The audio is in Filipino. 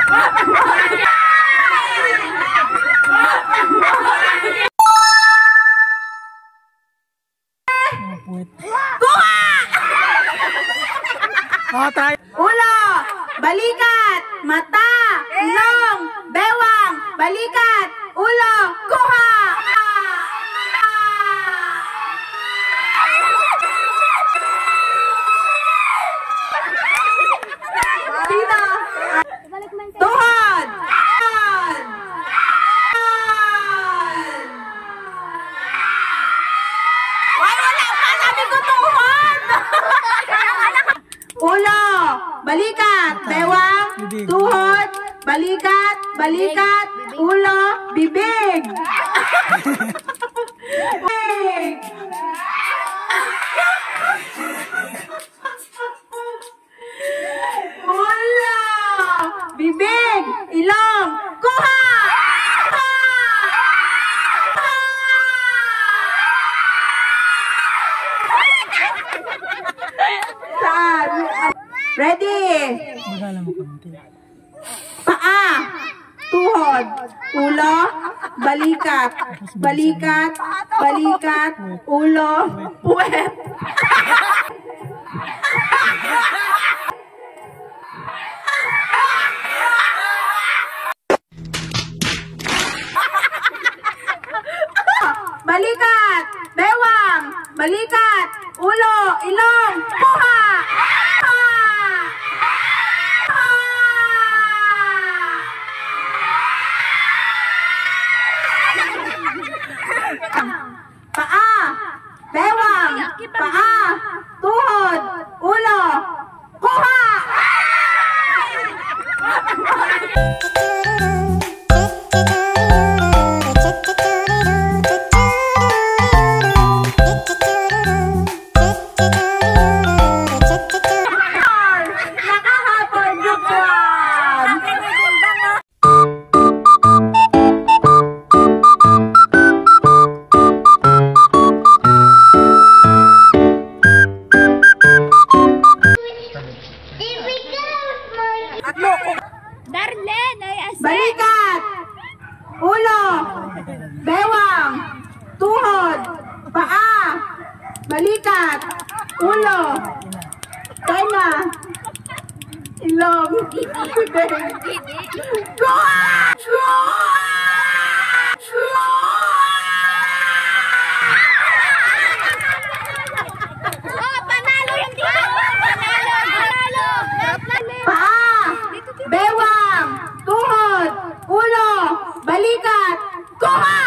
Ulo, balikat, mata, ilong, bewang, balikat, ulo, kuha! Dito! Tuhod! Ay, wala pa! Sabi ko tuhod! Ulo, balikat, bewang, tuhod, balikat, balikat, ulo, bibig. Bibig. Ulo, bibig, ilong, kuha! Saan? Ready? Paa, tuhod, ulo, balikat, balikat, balikat, ulo, puwet. Balikat, bewang, balikat, ulo, ilong, kuha! Paa, bewang, paa, tuhod, ulo, kuha! Nakahapon, Jukwan! Balikat, ulo, bewang, tuhod, paa, balikat, ulo, tenga, ilong, Panalo yung dito! Panalo! paa, bewang, tuhod, ulo, balikat, kuha!